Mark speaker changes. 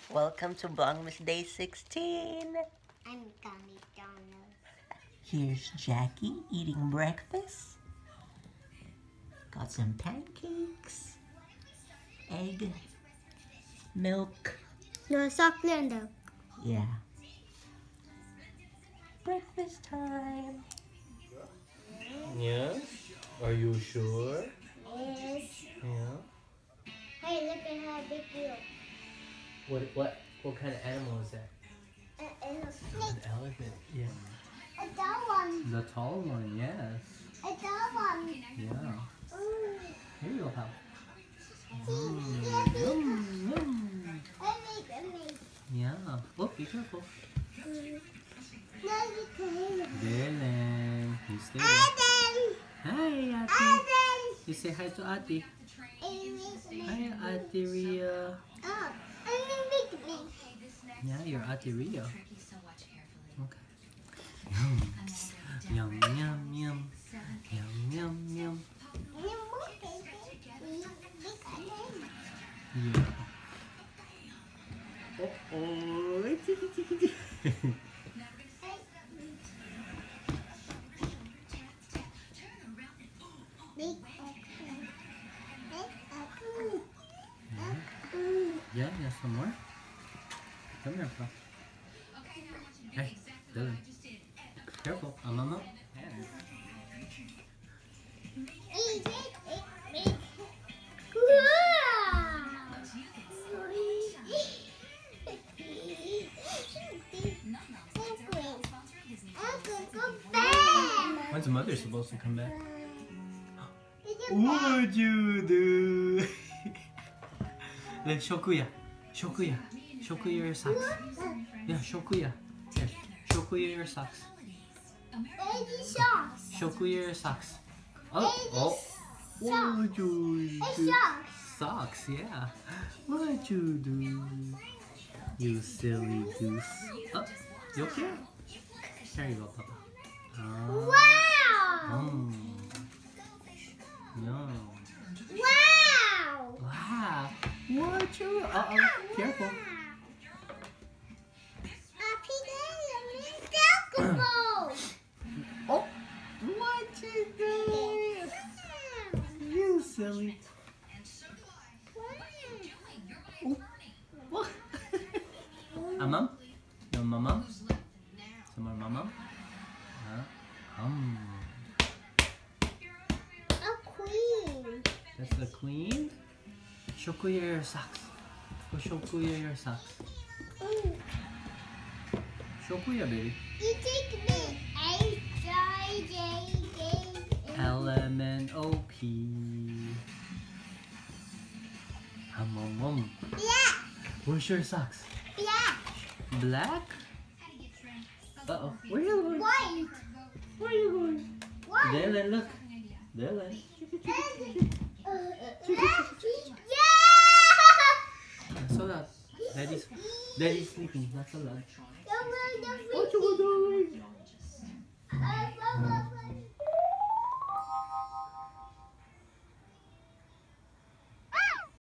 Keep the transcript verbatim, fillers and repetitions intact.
Speaker 1: Welcome to Vlogmas Day sixteen.
Speaker 2: I'm gummy donuts.
Speaker 1: Here's Jackie eating breakfast. Got some pancakes, egg, milk.
Speaker 2: No chocolate.
Speaker 1: Yeah. Breakfast time.
Speaker 3: Yes? Are you sure?
Speaker 2: Yes.
Speaker 3: Yeah.
Speaker 2: Hey, look at how big you are.
Speaker 3: What what what kind of animal is that?
Speaker 2: Uh, and a
Speaker 3: An
Speaker 2: snake.
Speaker 3: elephant. Yeah.
Speaker 2: A tall one.
Speaker 3: The tall one, yes.
Speaker 2: A tall one.
Speaker 3: Yeah.
Speaker 2: Mm.
Speaker 3: Here you go, pal.
Speaker 2: Mm.
Speaker 3: Mm. Mm. Yeah. Oh, be careful. Dylan. You stay there.
Speaker 2: Adam.
Speaker 3: Hi, Ate.
Speaker 2: Adam.
Speaker 3: You say hi to Ate. Hi, Ate Ria.
Speaker 2: Oh,
Speaker 3: Yeah, you're Ate Ria. Okay. Yum. Yum, yum, yum. Yum, yum, yum. Yeah. Oh, oh. Yeah, yeah, some more. Come here, pal. Hey, Dylan. Careful, I'm on the hand. When's the mother supposed to come back? What'd you do? Let's shokuya. Shokuya. Shokuya your socks. Yeah, shokuya. Here. Shokuya your socks. Shokuya your socks. Oh, oh. What'd you do? Socks, yeah. What'd you do? You silly goose. Oh, you okay? There you go, Papa. Oh.
Speaker 2: Wow!
Speaker 3: Mm. No.
Speaker 2: Wow!
Speaker 3: Wow. What you? Uh oh. Careful. Oh. What you do? You silly. Oh. What? Amam? No, mamam? Some more mamam? Huh? Um.
Speaker 2: A queen.
Speaker 3: That's the queen. Shokuya your socks. Go shokuya your socks.
Speaker 2: Mm.
Speaker 3: Shokuya, baby.
Speaker 2: You take me. H I J K
Speaker 3: L M N O P. Hum, hum, hum.
Speaker 2: Black.
Speaker 3: Where's your socks?
Speaker 2: Black.
Speaker 3: Black? Uh oh. Where are you going?
Speaker 2: White.
Speaker 3: Where are you going?
Speaker 2: White.
Speaker 3: Dylan, look. Dylan. That's so loud. Daddy's, Daddy's sleeping. That's so loud. What you doing?